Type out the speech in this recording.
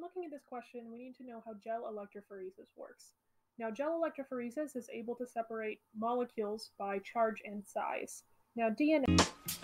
looking at this question, we need to know how gel electrophoresis works. Now, gel electrophoresis is able to separate molecules by charge and size. Now, DNA